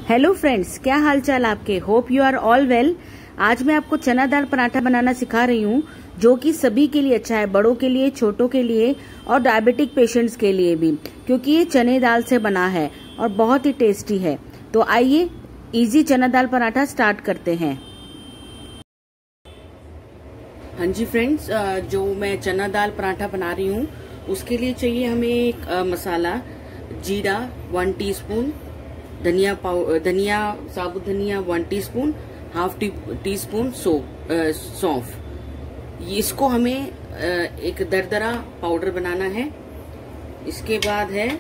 Hello friends, क्या हाल चाल आपके। Hope you are all well. आज मैं आपको चना दाल पराठा बनाना सिखा रही हूँ, जो कि सभी के लिए अच्छा है, बड़ों के लिए, छोटों के लिए और डायबिटिक पेशेंट्स के लिए भी, क्योंकि ये चने दाल से बना है और बहुत ही टेस्टी है। तो आइए इजी चना दाल पराठा स्टार्ट करते हैं। हाँ जी फ्रेंड्स, जो मैं चना दाल पराठा बना रही हूँ उसके लिए चाहिए हमें एक मसाला, जीरा 1 टीस्पून, धनिया साबुत धनिया 1 टीस्पून, हाफ टी स्पून सौंफ। इसको हमें एक दरदरा पाउडर बनाना है। इसके बाद है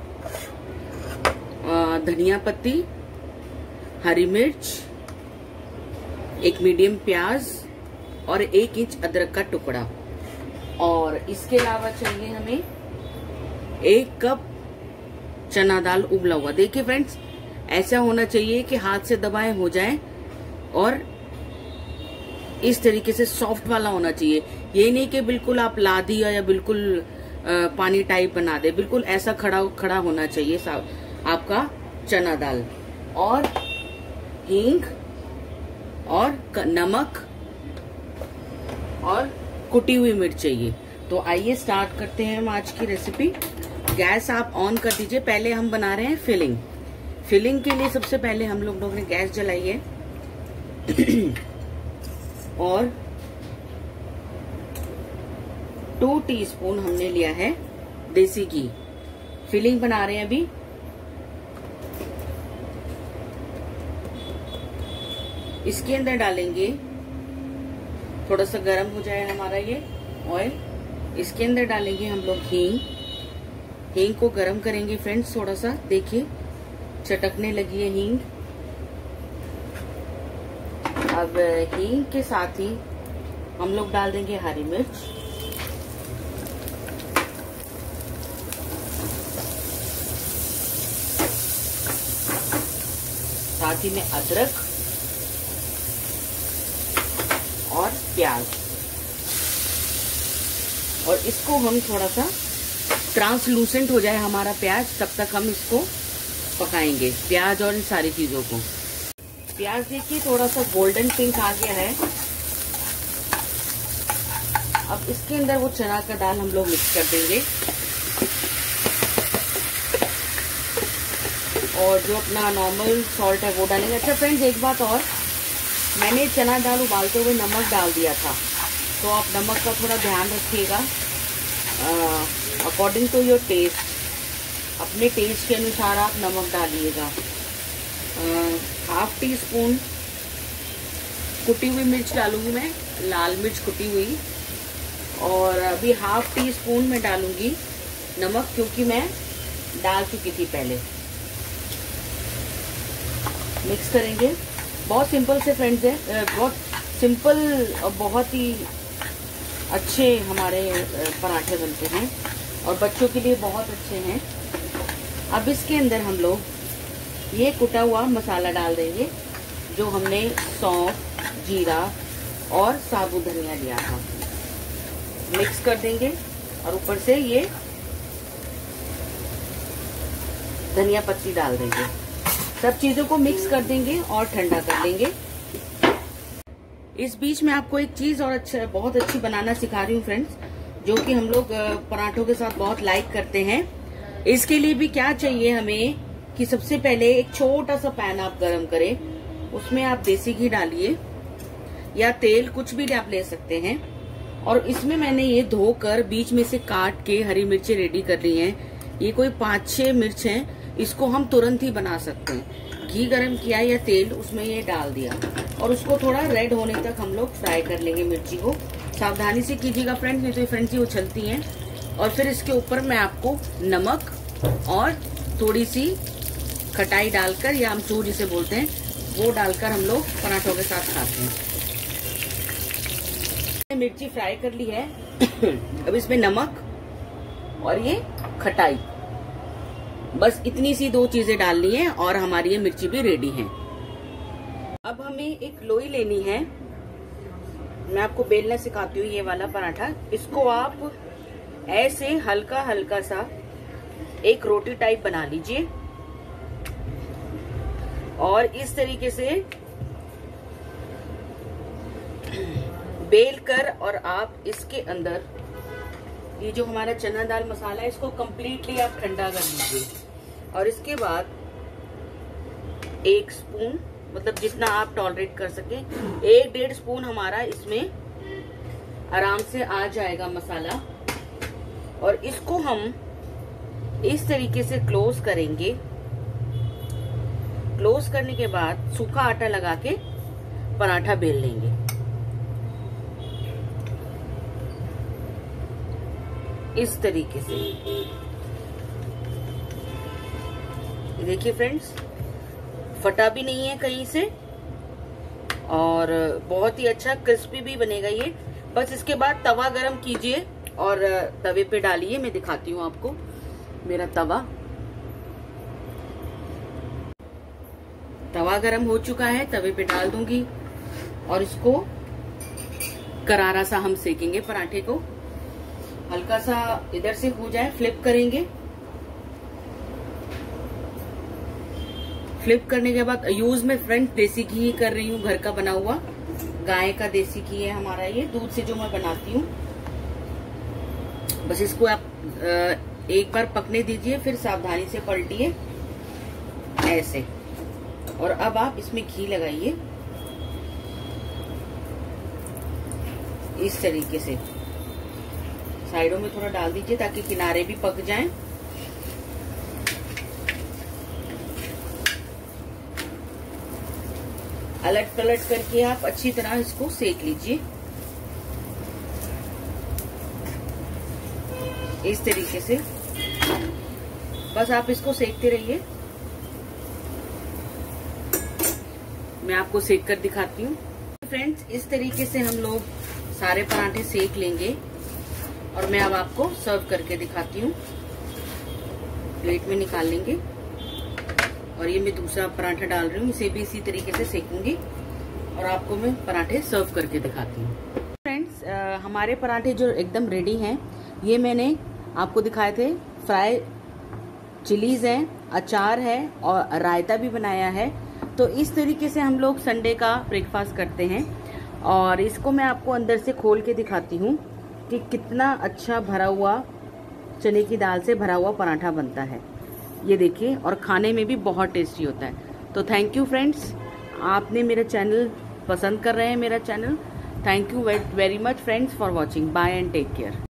धनिया पत्ती, हरी मिर्च, एक मीडियम प्याज और 1 इंच अदरक का टुकड़ा। और इसके अलावा चाहिए हमें 1 कप चना दाल उबला हुआ। देखिए फ्रेंड्स, ऐसा होना चाहिए कि हाथ से दबाएं हो जाए और इस तरीके से सॉफ्ट वाला होना चाहिए। ये नहीं कि बिल्कुल आप ला दिया या बिल्कुल पानी टाइप बना दे, बिल्कुल ऐसा खड़ा होना चाहिए आपका चना दाल। और हींग और नमक और कुटी हुई मिर्च चाहिए। तो आइए स्टार्ट करते हैं हम आज की रेसिपी। गैस आप ऑन कर दीजिए। पहले हम बना रहे हैं फिलिंग के लिए सबसे पहले हम लोगों ने गैस जलाई है और 2 टीस्पून हमने लिया है देसी घी। फिलिंग बना रहे हैं अभी। इसके अंदर डालेंगे, थोड़ा सा गर्म हो जाए हमारा ये ऑयल। इसके अंदर डालेंगे हम लोग हींग को गर्म करेंगे फ्रेंड्स थोड़ा सा। देखिए चटकने लगी है हींग। अब हींग के साथ ही हम लोग डाल देंगे हरी मिर्च, साथ ही में अदरक और प्याज। और इसको हम थोड़ा सा ट्रांसलूसेंट हो जाए हमारा प्याज, तब तक हम इसको पकाएंगे, प्याज और इन सारी चीजों को। प्याज देखिए थोड़ा सा गोल्डन पिंक आ गया है। अब इसके अंदर वो चना का दाल हम लोग मिक्स कर देंगे और जो अपना नॉर्मल सॉल्ट है वो डालेंगे। अच्छा फ्रेंड्स, एक बात और, मैंने चना दाल उबालते हुए नमक डाल दिया था, तो आप नमक का थोड़ा ध्यान रखिएगा। अकॉर्डिंग टू योर टेस्ट, अपने टेस्ट के अनुसार आप नमक डालिएगा। हाफ टी स्पून कुटी हुई मिर्च डालूंगी मैं, लाल मिर्च कुटी हुई। और अभी हाफ टी स्पून में डालूंगी नमक, क्योंकि मैं डाल चुकी थी पहले। मिक्स करेंगे। बहुत सिंपल से फ्रेंड्स है, बहुत सिंपल और बहुत ही अच्छे हमारे पराठे बनते हैं और बच्चों के लिए बहुत अच्छे हैं। अब इसके अंदर हम लोग ये कुटा हुआ मसाला डाल देंगे, जो हमने सौंफ, जीरा और साबुत धनिया लिया था। मिक्स कर देंगे और ऊपर से ये धनिया पत्ती डाल देंगे। सब चीजों को मिक्स कर देंगे और ठंडा कर लेंगे। इस बीच में आपको एक चीज और बहुत अच्छी बनाना सिखा रही हूँ फ्रेंड्स, जो कि हम लोग पराठों के साथ बहुत लाइक करते हैं। इसके लिए भी क्या चाहिए हमें कि सबसे पहले एक छोटा सा पैन आप गरम करें, उसमें आप देसी घी डालिए या तेल, कुछ भी आप ले सकते हैं। और इसमें मैंने ये धोकर बीच में से काट के हरी मिर्ची रेडी कर ली हैं। ये कोई 5-6 मिर्च हैं, इसको हम तुरंत ही बना सकते हैं। घी गरम किया या तेल, उसमें ये डाल दिया और उसको थोड़ा रेड होने तक हम लोग फ्राई कर लेंगे मिर्ची को। सावधानी से कीजिएगा फ्रेंड्स, नहीं तो फ्रेंड्स वो उछलती हैं। और फिर इसके ऊपर मैं आपको नमक और थोड़ी सी खटाई डालकर, या आमचूर जिसे बोलते हैं, वो डालकर हम लोग पराठों के साथ खाते हैं। मिर्ची फ्राई कर ली है। अब इसमें नमक और ये खटाई, बस इतनी सी 2 चीजें डालनी है और हमारी ये मिर्ची भी रेडी है। अब हमें एक लोई लेनी है। मैं आपको बेलना सिखाती हूँ ये वाला पराठा। इसको आप ऐसे हल्का हल्का सा एक रोटी टाइप बना लीजिए और इस तरीके से बेल कर और आप इसके अंदर ये जो हमारा चना दाल मसाला है इसको कंप्लीटली आप ठंडा कर लीजिए। और इसके बाद 1 स्पून, मतलब जितना आप टॉलरेट कर सके, 1-1.5 स्पून हमारा इसमें आराम से आ जाएगा मसाला। और इसको हम इस तरीके से क्लोज करेंगे। क्लोज करने के बाद सूखा आटा लगा के पराठा बेल लेंगे। इस तरीके से देखिए फ्रेंड्स, फटा भी नहीं है कहीं से और बहुत ही अच्छा क्रिस्पी भी बनेगा ये। बस इसके बाद तवा गरम कीजिए और तवे पे डालिए। मैं दिखाती हूँ आपको मेरा तवा गरम हो चुका है, तवे पे डाल दूंगी और इसको करारा सा हम सेकेंगे। पराठे को हल्का सा इधर से हो जाए, फ्लिप करेंगे। फ्लिप करने के बाद यूज में फ्रेंड्स देसी घी ही कर रही हूँ, घर का बना हुआ गाय का देसी घी है हमारा, ये दूध से जो मैं बनाती हूँ। बस इसको आप एक बार पकने दीजिए, फिर सावधानी से पलटिए ऐसे। और अब आप इसमें घी लगाइए इस तरीके से, साइडों में थोड़ा डाल दीजिए ताकि किनारे भी पक जाएं। अलट पलट करके आप अच्छी तरह इसको सेक लीजिए इस तरीके से। बस आप इसको सेकते रहिए, मैं आपको सेक कर दिखाती हूँ। फ्रेंड्स, इस तरीके से हम लोग सारे पराठे सेक लेंगे और मैं अब आपको सर्व करके दिखाती हूँ। प्लेट में निकाल लेंगे और ये मैं दूसरा पराठा डाल रही हूँ, इसे भी इसी तरीके से सेकूंगी और आपको मैं पराठे सर्व करके दिखाती हूँ। फ्रेंड्स, हमारे पराठे जो एकदम रेडी हैं, ये मैंने आपको दिखाए थे। फ्राई चिलीज हैं, अचार है और रायता भी बनाया है। तो इस तरीके से हम लोग संडे का ब्रेकफास्ट करते हैं और इसको मैं आपको अंदर से खोल के दिखाती हूँ कि कितना अच्छा भरा हुआ चने की दाल से भरा हुआ पराठा बनता है। ये देखिए, और खाने में भी बहुत टेस्टी होता है। तो थैंक यू फ्रेंड्स, आपने मेरा चैनल पसंद कर रहे हैं मेरा channel. Thank you very much friends for watching. Bye and take care.